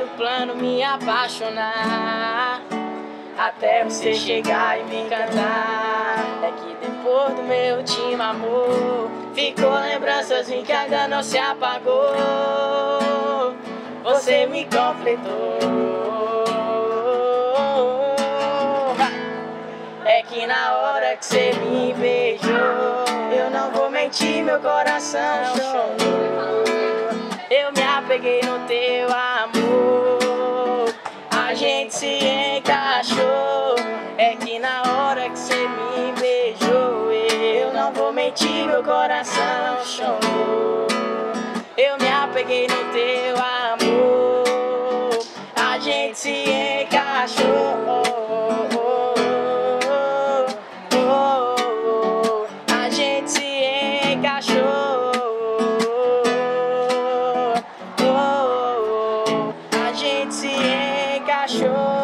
o plano me apaixonar, até você chegar e me encantar. É que depois do meu último amor ficou lembranças em que ainda não se apagou. Você me completou. É que na hora que você me beijou, eu não vou mentir, meu coração chorou. Eu me apeguei no teu amor, a gente se encaixou. É que na hora que você me beijou, eu não vou mentir, meu coração chorou. Eu me apeguei no teu amor, a gente se encaixou. A gente se encaixou. A gente se encaixou.